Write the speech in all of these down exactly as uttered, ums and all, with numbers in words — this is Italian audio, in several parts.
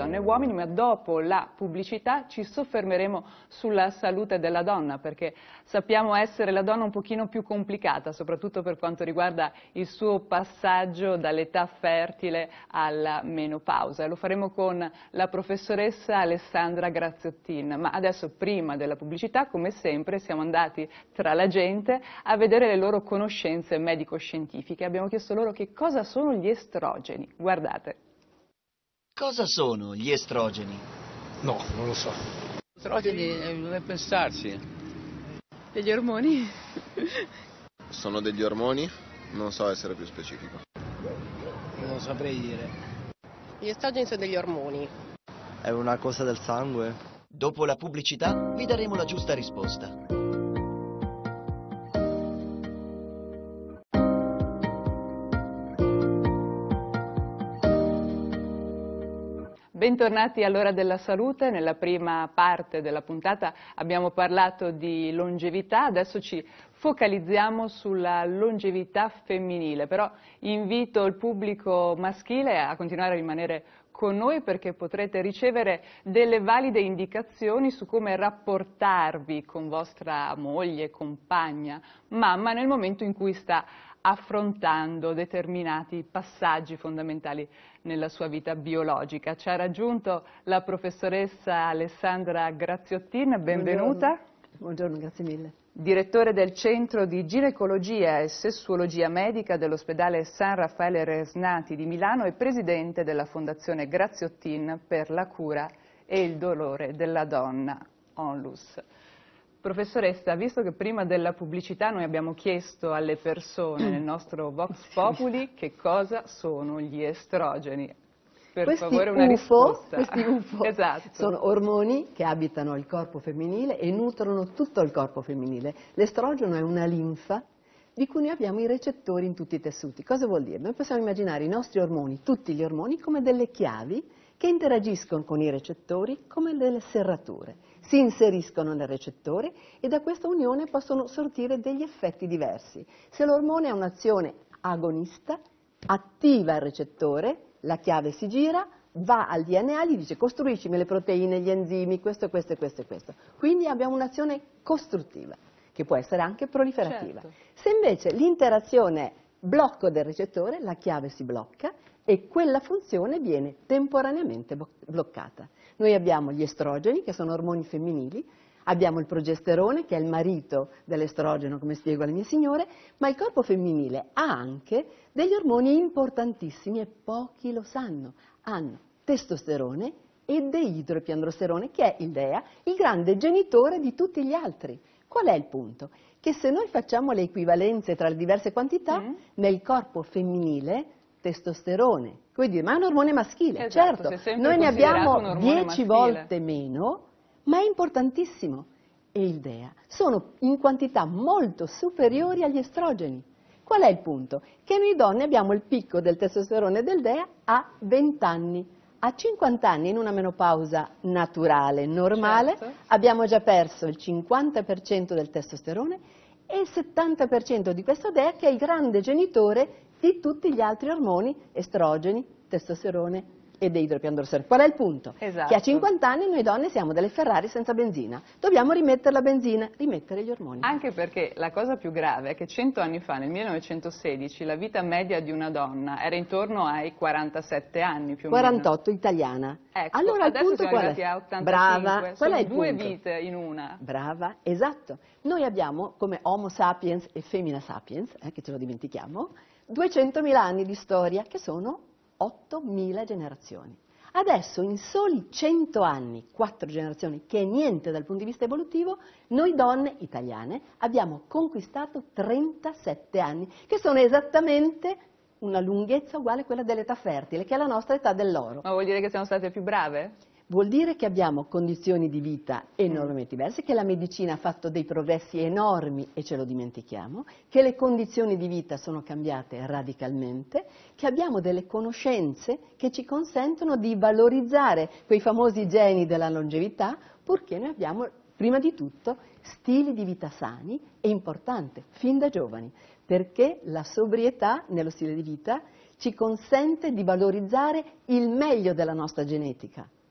donne e uomini, ma dopo la pubblicità ci soffermeremo sulla salute della donna, perché sappiamo essere la donna un pochino più complicata, soprattutto per quanto riguarda il suo passaggio dall'età fertile alla menopausa. Lo faremo con la professoressa Alessandra Graziottin, ma adesso, prima della pubblicità, come sempre siamo andati tra la gente a vedere le loro conoscenze medico-scientifiche. Abbiamo chiesto loro che cosa sono gli estrogeni. Guardate. Cosa sono gli estrogeni? No, non lo so. Estrogeni, dove pensarci? Degli ormoni? Sono degli ormoni? Non so essere più specifico. Non lo saprei dire. Gli estrogeni sono degli ormoni. È una cosa del sangue? Dopo la pubblicità vi daremo la giusta risposta. Bentornati all'Ora della Salute. Nella prima parte della puntata abbiamo parlato di longevità, adesso ci focalizziamo sulla longevità femminile, però invito il pubblico maschile a continuare a rimanere con noi perché potrete ricevere delle valide indicazioni su come rapportarvi con vostra moglie, compagna, mamma nel momento in cui sta affrontando determinati passaggi fondamentali nella sua vita biologica. Ci ha raggiunto la professoressa Alessandra Graziottin, benvenuta. Buongiorno, Buongiorno grazie mille. Direttore del Centro di Ginecologia e Sessuologia Medica dell'ospedale San Raffaele Resnati di Milano e presidente della Fondazione Graziottin per la cura e il dolore della donna, ONLUS. Professoressa, visto che prima della pubblicità noi abbiamo chiesto alle persone nel nostro Vox Populi che cosa sono gli estrogeni, per questi favore una U F O, risposta. Questi U F O esatto. sono ormoni che abitano il corpo femminile e nutrono tutto il corpo femminile. L'estrogeno è una linfa di cui noi abbiamo i recettori in tutti i tessuti. Cosa vuol dire? Noi possiamo immaginare i nostri ormoni, tutti gli ormoni, come delle chiavi che interagiscono con i recettori come delle serrature. Si inseriscono nel recettore e da questa unione possono sortire degli effetti diversi. Se l'ormone ha un'azione agonista, attiva il recettore, la chiave si gira, va al D N A, gli dice costruiscimi le proteine, gli enzimi, questo, questo e questo e questo. Quindi abbiamo un'azione costruttiva, che può essere anche proliferativa. Certo. Se invece l'interazione è blocco del recettore, la chiave si blocca e quella funzione viene temporaneamente bloccata. Noi abbiamo gli estrogeni, che sono ormoni femminili, abbiamo il progesterone, che è il marito dell'estrogeno, come spiego alle mie signore, ma il corpo femminile ha anche degli ormoni importantissimi e pochi lo sanno. Hanno testosterone e deidroepiandrosterone, che è il D E A, il grande genitore di tutti gli altri. Qual è il punto? Che se noi facciamo le equivalenze tra le diverse quantità, mm. nel corpo femminile testosterone, come dire, ma è un ormone maschile, esatto, certo, noi ne abbiamo dieci volte meno, ma è importantissimo. E il D E A sono in quantità molto superiori agli estrogeni. Qual è il punto? Che noi donne abbiamo il picco del testosterone e del D E A a venti anni. A cinquanta anni, in una menopausa naturale, normale, certo. abbiamo già perso il cinquanta per cento del testosterone e il settanta per cento di questo D E A, che è il grande genitore di tutti gli altri ormoni, estrogeni, testosterone e deidroepiandrosterone. Qual è il punto? Esatto. Che a cinquanta anni noi donne siamo delle Ferrari senza benzina. Dobbiamo rimettere la benzina, rimettere gli ormoni. Anche perché la cosa più grave è che cento anni fa, nel millenovecentosedici, la vita media di una donna era intorno ai quarantasette anni più o quarantotto meno. Italiana. Ecco, allora adesso il punto siamo qual è? arrivati a ottantacinque. Brava, sono qual è il due punto? vite in una. Brava, esatto. Noi abbiamo come Homo sapiens e Femina sapiens, eh, che ce lo dimentichiamo, duecentomila anni di storia, che sono ottomila generazioni. Adesso, in soli cento anni, quattro generazioni, che è niente dal punto di vista evolutivo, noi donne italiane abbiamo conquistato trentasette anni, che sono esattamente una lunghezza uguale a quella dell'età fertile, che è la nostra età dell'oro. Ma vuol dire che siamo state più brave? Vuol dire che abbiamo condizioni di vita enormemente diverse, che la medicina ha fatto dei progressi enormi e ce lo dimentichiamo, che le condizioni di vita sono cambiate radicalmente, che abbiamo delle conoscenze che ci consentono di valorizzare quei famosi geni della longevità, purché noi abbiamo, prima di tutto, stili di vita sani e importante, fin da giovani, perché la sobrietà nello stile di vita ci consente di valorizzare il meglio della nostra genetica.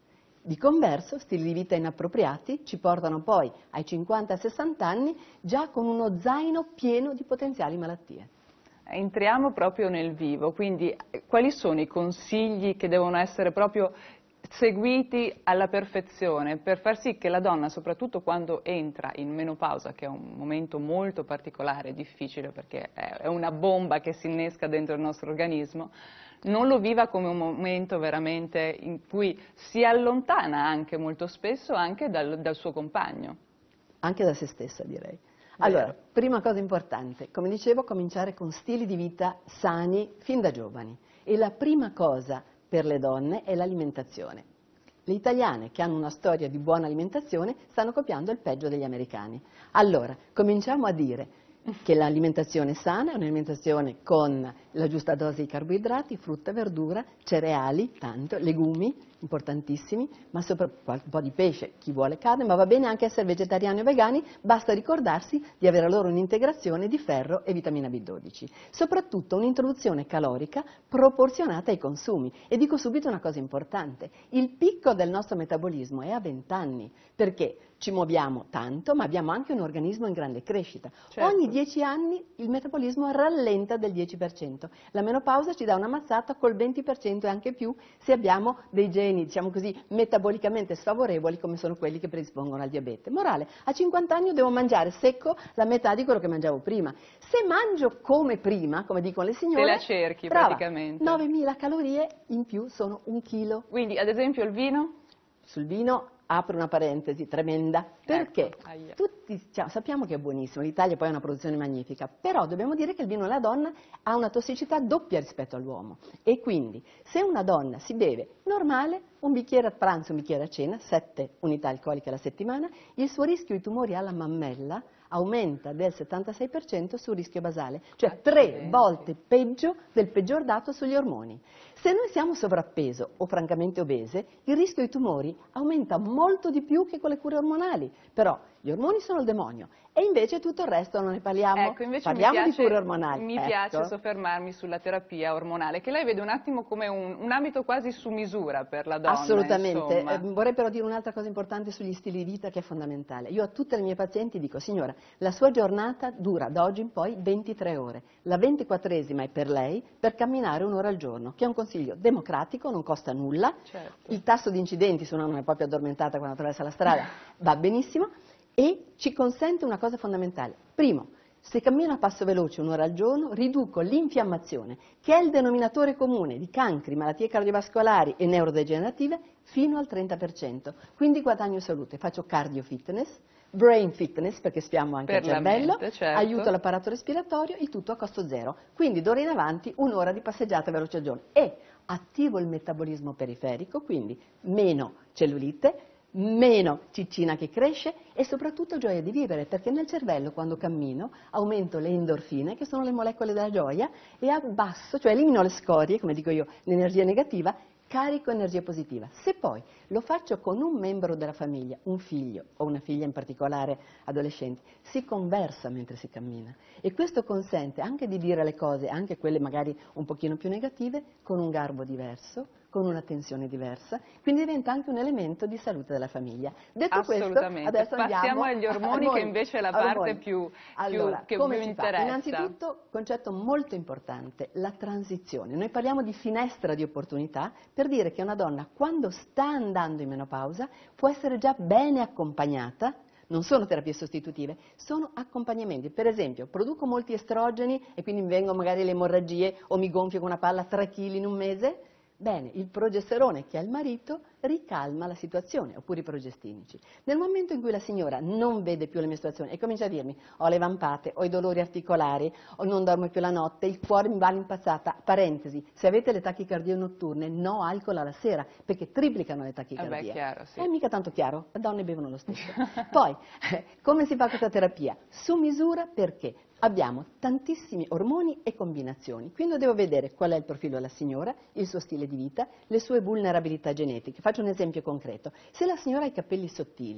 Di converso, stili di vita inappropriati ci portano poi ai cinquanta sessanta anni già con uno zaino pieno di potenziali malattie. Entriamo proprio nel vivo, quindi quali sono i consigli che devono essere proprio seguiti alla perfezione per far sì che la donna, soprattutto quando entra in menopausa, che è un momento molto particolare, difficile perché è una bomba che si innesca dentro il nostro organismo, non lo viva come un momento veramente in cui si allontana anche molto spesso anche dal, dal suo compagno. Anche da se stessa, direi. Allora, prima cosa importante, come dicevo, cominciare con stili di vita sani fin da giovani. E la prima cosa per le donne è l'alimentazione. Le italiane che hanno una storia di buona alimentazione stanno copiando il peggio degli americani. Allora, cominciamo a dire che l'alimentazione sana è un'alimentazione con la giusta dose di carboidrati, frutta, verdura, cereali, tanto, legumi, importantissimi, ma soprattutto un po' di pesce, chi vuole carne, ma va bene anche essere vegetariani o vegani, basta ricordarsi di avere loro un'integrazione di ferro e vitamina B dodici. Soprattutto un'introduzione calorica proporzionata ai consumi. E dico subito una cosa importante, il picco del nostro metabolismo è a venti anni, perché ci muoviamo tanto, ma abbiamo anche un organismo in grande crescita. Certo. Ogni dieci anni il metabolismo rallenta del dieci per cento. La menopausa ci dà una mazzata col venti per cento e anche più se abbiamo dei geni, diciamo così, metabolicamente sfavorevoli come sono quelli che predispongono al diabete. Morale, a cinquanta anni io devo mangiare secco la metà di quello che mangiavo prima. Se mangio come prima, come dicono le signore, te la cerchi brava, praticamente. novemila calorie in più sono un chilo. Quindi, ad esempio, il vino? Sul vino apro una parentesi tremenda, perché Ecco, tutti cioè, sappiamo che è buonissimo, l'Italia poi ha una produzione magnifica, però dobbiamo dire che il vino alla donna ha una tossicità doppia rispetto all'uomo e quindi se una donna si beve normale, un bicchiere a pranzo, un bicchiere a cena, sette unità alcoliche alla settimana, il suo rischio di tumori alla mammella aumenta del settantasei per cento sul rischio basale, cioè tre volte peggio del peggior dato sugli ormoni. Se noi siamo sovrappeso o francamente obese, il rischio di tumori aumenta molto di più che con le cure ormonali, però gli ormoni sono il demonio e invece tutto il resto non ne parliamo, ecco, invece parliamo mi piace, di cure ormonali. Mi ecco. piace soffermarmi sulla terapia ormonale, che lei vede un attimo come un, un ambito quasi su misura per la donna. Assolutamente, eh, vorrei però dire un'altra cosa importante sugli stili di vita che è fondamentale. Io a tutte le mie pazienti dico, signora, la sua giornata dura da oggi in poi ventitré ore, la ventiquattresima è per lei per camminare un'ora al giorno, che è un consiglio democratico, non costa nulla, certo. Il tasso di incidenti, se uno non è proprio addormentata quando attraversa la strada, va benissimo e ci consente una cosa fondamentale. Primo, se cammino a passo veloce un'ora al giorno, riduco l'infiammazione, che è il denominatore comune di cancri, malattie cardiovascolari e neurodegenerative, fino al trenta per cento. Quindi guadagno salute, faccio cardio fitness, brain fitness, perché spiamo anche per il cervello, mente, certo. Aiuto l'apparato respiratorio, il tutto a costo zero. Quindi d'ora in avanti un'ora di passeggiata veloce al giorno. E attivo il metabolismo periferico, quindi meno cellulite, meno ciccina che cresce e soprattutto gioia di vivere, perché nel cervello quando cammino aumento le endorfine, che sono le molecole della gioia, e abbasso, cioè elimino le scorie, come dico io, l'energia negativa, carico energia positiva. Se poi lo faccio con un membro della famiglia, un figlio o una figlia in particolare adolescente, si conversa mentre si cammina e questo consente anche di dire le cose, anche quelle magari un pochino più negative, con un garbo diverso, con una tensione diversa, quindi diventa anche un elemento di salute della famiglia. Detto questo, adesso andiamo passiamo agli ormoni, che invece è la parte ormoni. più, allora, più che come più si interessa. Fa? Innanzitutto, concetto molto importante, la transizione. Noi parliamo di finestra di opportunità per dire che una donna, quando sta andando in menopausa, può essere già bene accompagnata. Non sono terapie sostitutive, sono accompagnamenti. Per esempio, produco molti estrogeni e quindi mi vengono magari le emorragie o mi gonfio con una palla tre chili in un mese. Bene, il progesterone, che è il marito, ricalma la situazione, oppure i progestinici. Nel momento in cui la signora non vede più le mestruazioni e comincia a dirmi ho le vampate, ho i dolori articolari, o non dormo più la notte, il cuore mi va all'impazzata, parentesi, se avete le tachicardie notturne, no alcol alla sera, perché triplicano le tachicardie. Eh beh, chiaro, sì. È mica tanto chiaro, le donne bevono lo stesso. Poi, come si fa questa terapia? Su misura perché? Abbiamo tantissimi ormoni e combinazioni, quindi devo vedere qual è il profilo della signora, il suo stile di vita, le sue vulnerabilità genetiche. Faccio un esempio concreto. Se la signora ha i capelli sottili,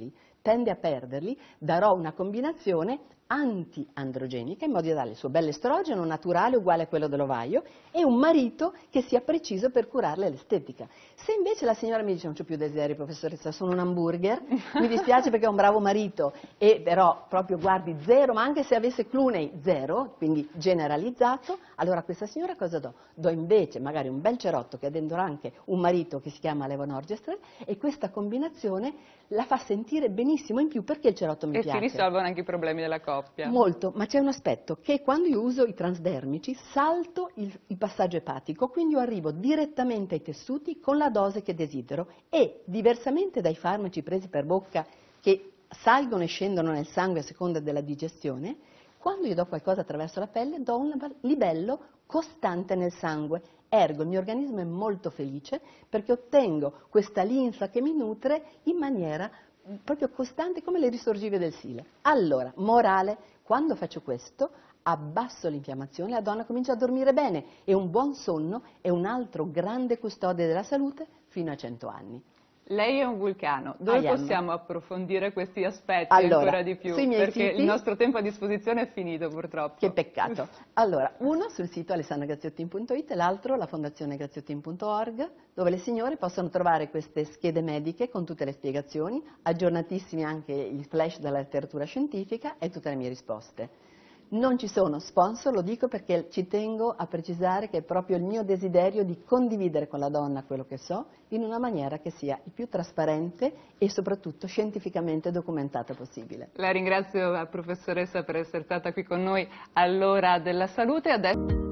tende a perderli, darò una combinazione anti-androgenica in modo da dare il suo bell'estrogeno naturale uguale a quello dell'ovaio e un marito che sia preciso per curarle l'estetica. Se invece la signora mi dice non c'ho più desiderio professoressa, sono un hamburger, mi dispiace perché ho un bravo marito e però proprio guardi zero, ma anche se avesse Clooney zero, quindi generalizzato, allora a questa signora cosa do? Do invece magari un bel cerotto che ha dentro anche un marito che si chiama levonorgestrel e questa combinazione la fa sentire benissimo in più perché il cerotto mi e piace. si risolvono anche i problemi della coppia. Molto, ma c'è un aspetto che quando io uso i transdermici salto il, il passaggio epatico, quindi io arrivo direttamente ai tessuti con la dose che desidero e diversamente dai farmaci presi per bocca che salgono e scendono nel sangue a seconda della digestione, quando io do qualcosa attraverso la pelle do un livello costante nel sangue. Ergo, il mio organismo è molto felice perché ottengo questa linfa che mi nutre in maniera proprio costante come le risorgive del Sile. Allora, morale, quando faccio questo abbasso l'infiammazione, la donna comincia a dormire bene e un buon sonno è un altro grande custode della salute fino a cento anni. Lei è un vulcano, dove I am. possiamo approfondire questi aspetti Allora, ancora di più? sui miei Perché siti- il nostro tempo a disposizione è finito purtroppo. Che peccato. Allora, uno sul sito alessandra graziottin punto it e l'altro la fondazione graziottin punto org, dove le signore possono trovare queste schede mediche con tutte le spiegazioni, aggiornatissimi anche il flash della letteratura scientifica e tutte le mie risposte. Non ci sono sponsor, lo dico perché ci tengo a precisare che è proprio il mio desiderio di condividere con la donna quello che so in una maniera che sia il più trasparente e soprattutto scientificamente documentata possibile. La ringrazio, professoressa, per essere stata qui con noi all'Ora della Salute. Adesso...